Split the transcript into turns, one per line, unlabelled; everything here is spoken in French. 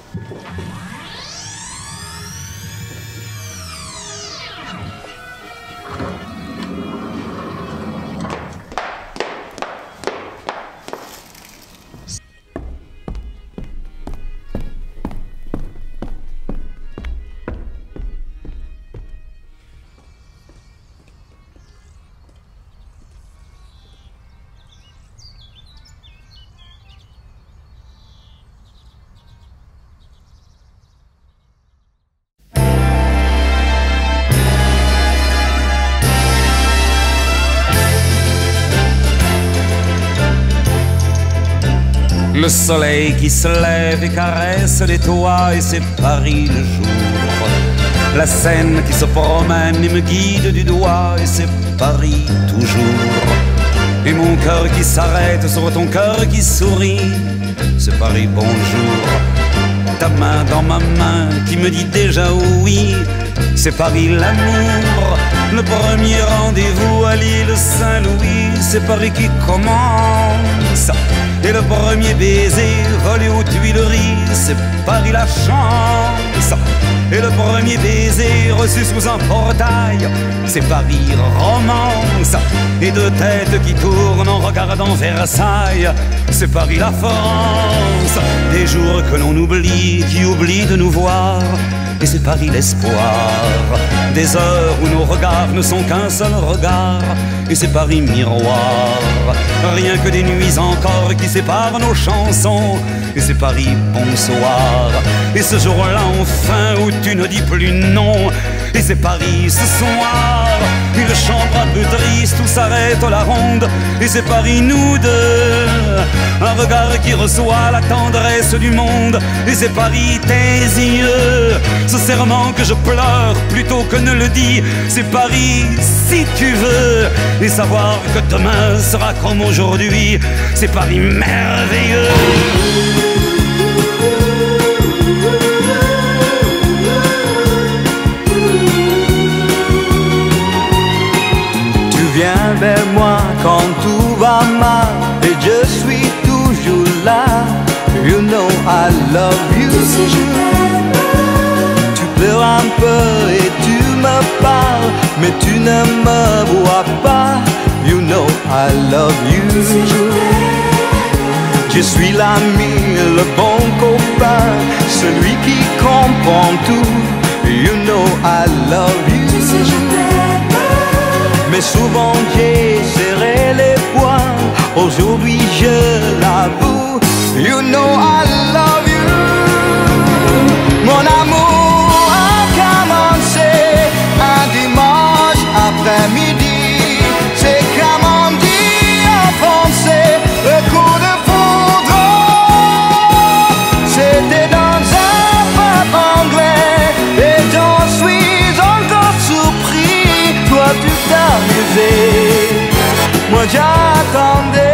Le soleil qui se lève et caresse les toits, et c'est Paris le jour. La Seine qui se promène et me guide du doigt, et c'est Paris toujours. Et mon cœur qui s'arrête sur ton cœur qui sourit, c'est Paris bonjour. Ta main dans ma main qui me dit déjà oui, c'est Paris l'amour. Le premier rendez-vous à l'île Saint-Louis, c'est Paris qui commence. Et le premier baiser volé aux Tuileries, c'est Paris la chance. Et le premier baiser reçu sous un portail, c'est Paris romance. Et deux têtes qui tournent en regardant Versailles, c'est Paris la France. Des jours que l'on oublie, qui oublient de nous voir, et c'est Paris l'espoir. Des heures où nos regards ne sont qu'un seul regard, et c'est Paris miroir. Rien que des nuits encore qui séparent nos chansons, et c'est Paris bonsoir. Et ce jour-là enfin où tu ne dis plus non, et c'est Paris ce soir. Une chambre un peu triste où s'arrête la ronde, et c'est Paris nous deux. Un regard qui reçoit la tendresse du monde, et c'est Paris tes yeux. Ce serment que je pleure plutôt que ne le dis, c'est Paris si tu veux. Et savoir que demain sera comme aujourd'hui, c'est Paris merveilleux.
Tu viens vers moi quand tout va mal, et je suis toujours là. You know I love you.
Tu sais je t'aime.
Tu pleures un peu et tu me parles, mais tu ne me vois pas. You know I love you.
Tu sais je t'aime.
Je suis l'ami, le bon copain, celui qui comprend tout. You know I love you.
Tu sais je t'aime.
Mais souvent j'ai serré les poings, aujourd'hui je l'avoue. You know I love you. Mon amour a commencé un dimanche après-midi. C'est comme on dit en français, le coup de foudre. C'était dans un pub anglais, et j'en suis encore surpris. Toi tu t'amusais, moi j'attendais.